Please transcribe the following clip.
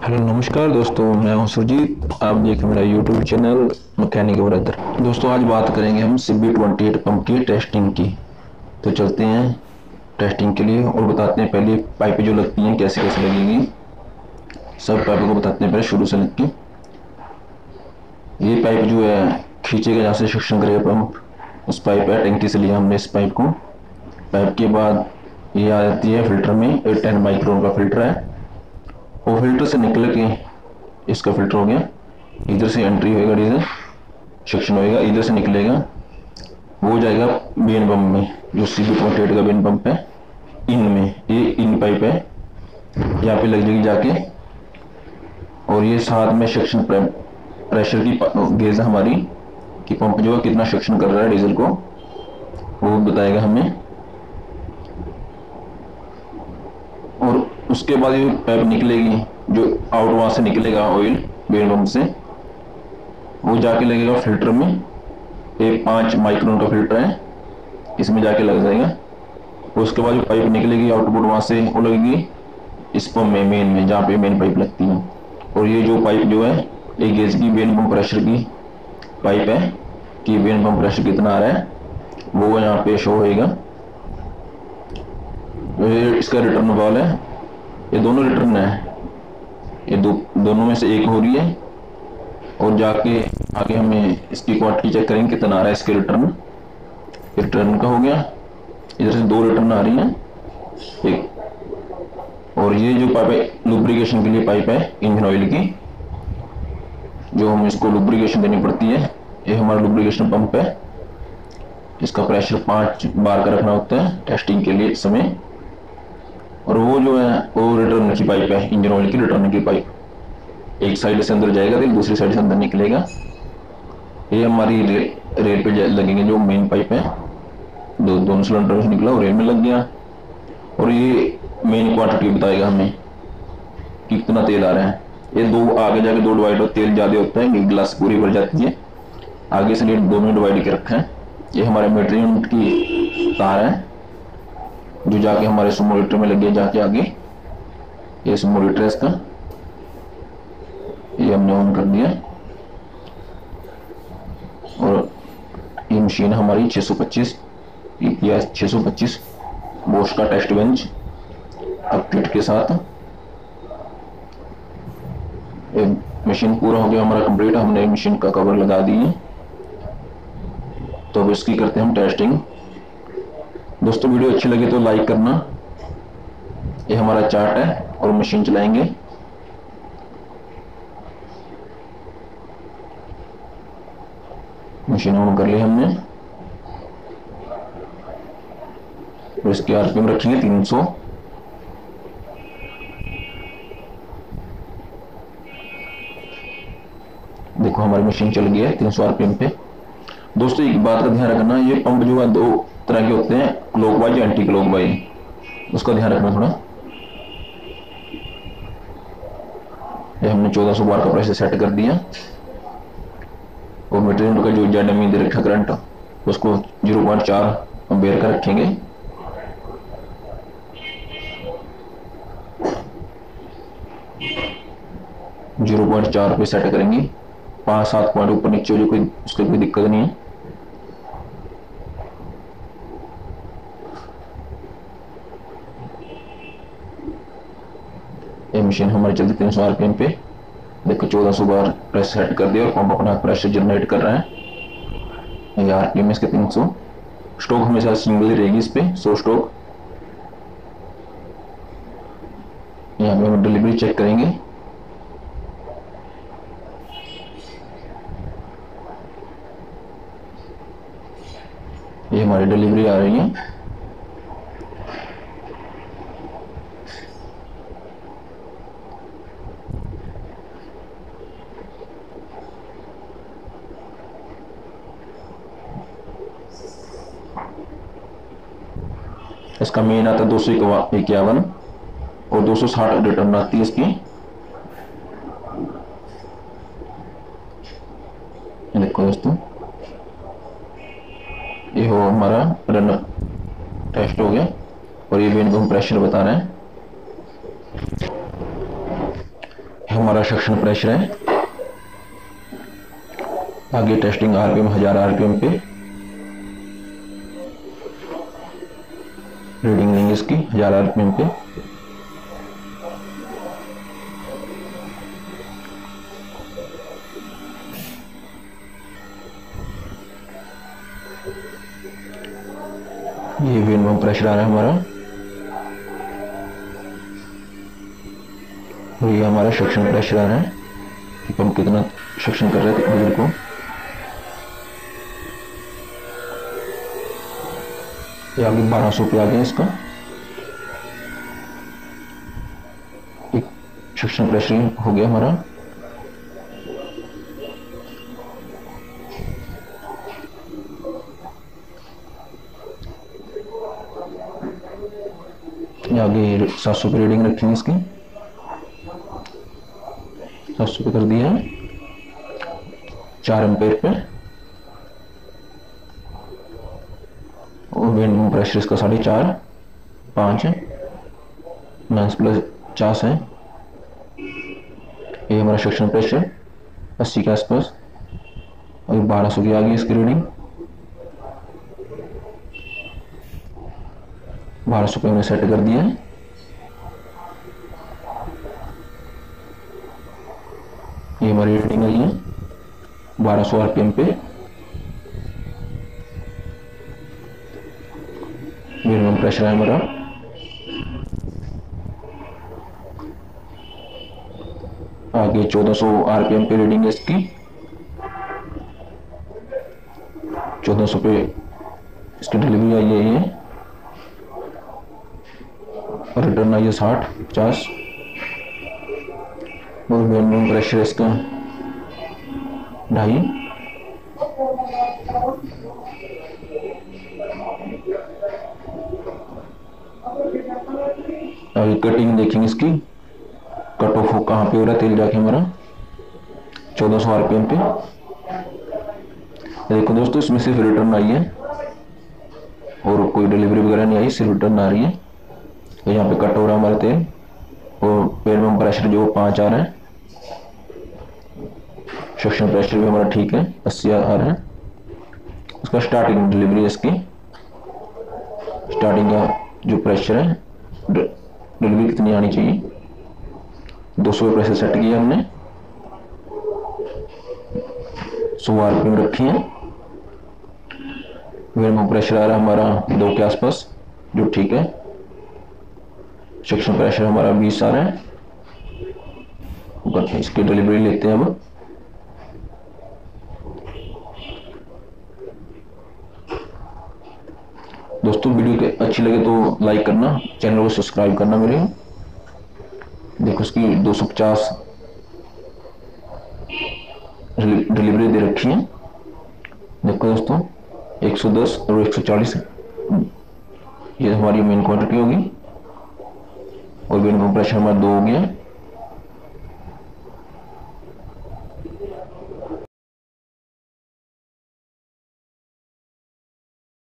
Hello नमस्कार दोस्तों, मैं हूं सुरजीत। आप देख रहे हैं मेरा यूट्यूब चैनल मैकेनिक ब्रदर। दोस्तों आज बात करेंगे हम CB28 पंप की टेस्टिंग की। तो चलते हैं टेस्टिंग के लिए और बताते हैं पहले पाइपें जो लगती हैं कैसे कैसे लगेंगी। सब पाइपों को बताते हैं पहले शुरू से लग के। ये पाइप जो है खींचेगा जहाँ से सक्शन करेगा पंप, उस पाइप है, टैंकी से लिया हमने इस पाइप को। पाइप के बाद ये आ जाती है फिल्टर में, 810 माइक्रोन का फिल्टर है। वो फिल्टर से निकल के इसका फिल्टर हो गया, इधर से एंट्री होएगा, डीजल सेक्शन होएगा, इधर से निकलेगा, वो जाएगा बेन पंप में, जो CB28 का बेन पंप है। इन में ये इन पाइप है, यहाँ पे लग जाएगी जाके। और ये साथ में सेक्शन प्रेशर की गेज है हमारी कि पंप जो है कितना सेक्शन कर रहा है डीजल को, वो बताएगा हमें। और उसके बाद ये पाइप निकलेगी, जो आउट वहां से निकलेगा ऑयल बेन पंप से, वो जाके लगेगा फिल्टर में। एक 5 माइक्रोन का फिल्टर है, इसमें जाके लग जाएगा। उसके बाद जो पाइप निकलेगी आउटपुट वहां से, वो लगेगी इस पंप में, मेन में, जहाँ पे मेन पाइप लगती है। और ये जो पाइप जो है एक गेज की बेन पंप प्रेशर की पाइप है कि बेन पंप प्रेशर कितना आ रहा है, वो यहाँ पे शो होएगा। इसका रिटर्न वाल है, ये दोनों रिटर्न है, ये दोनों में से एक हो रही है। और जाके आगे हमें इसकी क्वांटिटी चेक करेंगे कितना आ रहा है इसके रिटर्न। रिटर्न का हो गया, इधर से 2 रिटर्न आ रही हैं एक। और ये जो पाइप है लुब्रिकेशन के लिए पाइप है इंजन ऑयल की, जो हम इसको लुब्रिकेशन देनी पड़ती है। ये हमारा लुब्रिकेशन पंप है, इसका प्रेशर 5 बार का रखना होता है टेस्टिंग के लिए इस समय। और वो जो है वो रिटर्न की पाइप है, इंजन ऑयल की रिटर्न की पाइप, एक साइड से अंदर जाएगा, फिर दूसरी साइड से अंदर निकलेगा। ये हमारी रेल पे लगेंगे जो मेन पाइप है, दोनों सिलेंडर से निकला और रेल में लग गया। और ये मेन क्वांटिटी बताएगा हमें कि कितना तेल आ रहा है। ये दो आगे जाके 2 डिवाइड, तेल ज्यादा होता है, एक गिलास पूरी भर जाती है, आगे से 2 में डिवाइड के रखे हैं। ये हमारे मीटर यूनिट की तार है, जो जाके हमारे सुमोलीटर में लग गया जाके आगे। ये सुमोलीटर है इसका, ये हमने ऑन कर दिया। और ये मशीन हमारी 625 PPS 625 बोश का टेस्ट बेंच अब किट के साथ। ये मशीन पूरा हो गया हमारा कंप्लीट, हमने मशीन का कवर लगा दिए। तो अब इसकी करते हैं हम टेस्टिंग। दोस्तों वीडियो अच्छी लगे तो लाइक करना। ये हमारा चार्ट है और मशीन चलाएंगे। मशीन ऑन कर ली हमने, और इसके RPM रखेंगे 300। देखो हमारी मशीन चल गई है 300 RPM पे। दोस्तों एक बात का ध्यान रखना, ये पंप जो है 2 तरह के होते हैं, क्लॉकवाइज या एंटी क्लॉकवाइज, उसका ध्यान रखना थोड़ा। ये हमने 1400 बार का प्रेशर सेट कर दिया। और मीटर यूनिट का जो ZME दे रखा करंट, उसको 0.4 एम्पीयर का रखेंगे। जीरो 0.4 पे सेट करेंगे। 5-7 पॉइंट ऊपर नीचे हो जो कोई उसकी कोई दिक्कत नहीं है। ये मशीन हमारी चलती 300 RPM पे। देखो 1400 बार प्रेशर सेट कर दिया और पंप अपना प्रेशर जनरेट कर रहा है। ये RPM इसके 300। स्टॉक हमेशा सिंगल ही रहेगी इस पे, 100 स्टॉक। यहाँ पे हम डिलीवरी चेक करेंगे। ये हमारी डिलीवरी आ रही है। इसका मेन आता है 251 और 260 रिटर्न आती है इसकी। देखो दोस्तों, ये हो हमारा रन टेस्ट हो गया। और ये भी इनको हम प्रेशर बता रहे हैं। हमारा सक्शन प्रेशर है। आगे टेस्टिंग आरपीएम 1000 आरपीएम पे रीडिंग लेंगे इसकी 1000 आरपीएम पे। ये मिनिमम प्रेशर आ रहा है हमारा, और ये हमारा सक्शन प्रेशर आ रहा है कि पंप कितना सक्शन कर रहे थे डीजल को। ये आगे 1200 पे आ गया इसका एक सक्शन प्रेशर हो गया हमारा। आगे 700 पे रीडिंग रखेंगे इसकी, 700 पे कर दिया है 4 एम्पेयर पे। और मिनिमम प्रेशर इसका 4.5 5 है, माइनस प्लस 50 है। ये हमारा सक्शन प्रेशर 80 के आसपास, और 1200 की आ गई इसकी रीडिंग। 1200 पे हमने सेट कर दिया है। ये हमारी रीडिंग आई है 1200 आरपीएम पे। मिनिमम प्रेशर है हमारा। आगे 1400 आरपीएम पे रीडिंग है इसकी। 1400 पे इसकी डिलीवरी आई है ये, और रिटर्न आई है 60 50। और मिनिमम प्रेशर इसका 2.5। अभी कटिंग देखेंगे इसकी, कट ऑफ कहाँ पे हो रहा है तेल जाके हमारा 1400 आरपीएम पे। देखो दोस्तों, इसमें सिर्फ रिटर्न आई है और कोई डिलीवरी वगैरह नहीं आई, सिर्फ रिटर्न आ रही है। तो यहाँ पे कट हो रहा है हमारा तेल, और मिनिमम प्रेशर जो 5 आ रहा है। सक्शन प्रेशर भी हमारा ठीक है 80 आ रहा है। उसका स्टार्टिंग डिलीवरी इसकी, स्टार्टिंग का जो प्रेशर है डिलीवरी कितनी आनी चाहिए, 200 पे प्रेशर सेट किया हमने, 100 आरपीएम रखी है। मिनिमम प्रेशर आ रहा है हमारा 2 के आसपास, जो ठीक है। सक्शन प्रेशर हमारा 20 आ रहा है। इसकी डिलीवरी लेते हैं अब। दोस्तों, वीडियो के अच्छी लगे तो लाइक करना, चैनल को सब्सक्राइब करना मेरे। देखो इसकी 250 डिलीवरी दे रखी है। देखो दोस्तों, 110 और 140 ये हमारी मेन क्वांटिटी होगी, और मिनिमम प्रेशर हमारा 2 हो गया।